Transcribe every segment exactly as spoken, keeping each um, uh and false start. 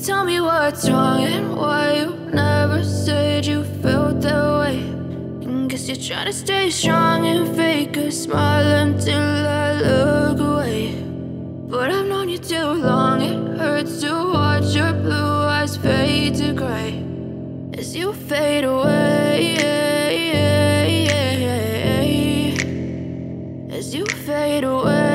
Tell me what's wrong and why you never said you felt that way. And guess you're trying to stay strong and fake a smile until I look away. But I've known you too long, it hurts to watch your blue eyes fade to gray as you fade away, as you fade away.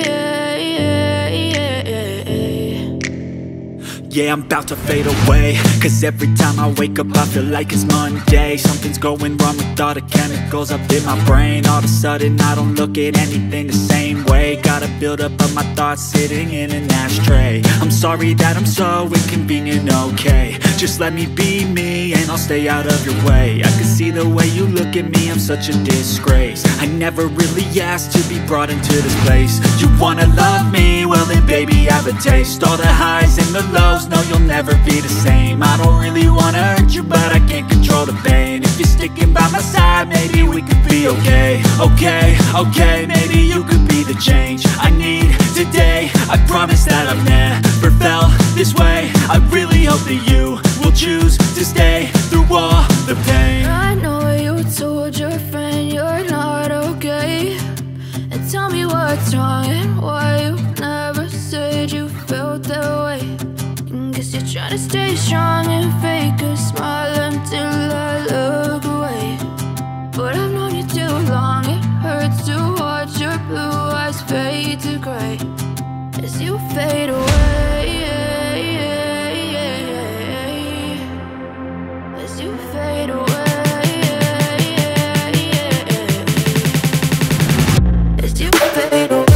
Yeah, I'm about to fade away, cause every time I wake up I feel like it's Monday. Something's going wrong with all the chemicals up in my brain. All of a sudden I don't look at anything the same way. Got a build up of my thoughts sitting in an ashtray. I'm sorry that I'm so inconvenient, okay. Just let me be me and I'll stay out of your way. I can see the way you look at me, I'm such a disgrace. I never really asked to be brought into this place. You wanna love me? Well then baby I have a taste. All the highs and the lows, no, you'll never be the same. I don't really wanna hurt you, but I can't control the pain. If you're sticking by my side, maybe we could be okay. Okay, okay, maybe you could be the change I need today. I promise that I've never felt this way. I really hope that you will choose to stay through all the pain. I know you told your friend you're not okay. And tell me what's wrong and why you never said you felt that way. Guess you're trying to stay strong and fake a smile until I look away. But I've known you too long, it hurts to watch your blue eyes fade to gray as you fade away, as you fade away, as you fade away.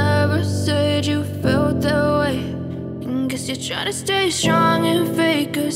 Trying to stay strong and fake a